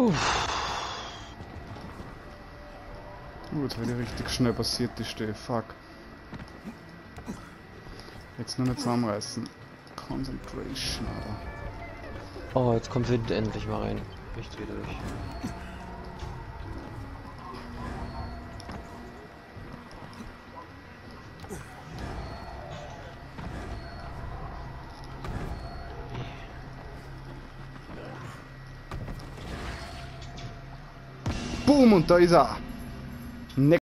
Jetzt habe ich richtig schnell passiert, die Stelle. Fuck. Jetzt nur nicht zusammenreißen. Concentration, aber. Oh, jetzt kommt Wind endlich mal rein. Ich dreh durch. Boom, und da ist er.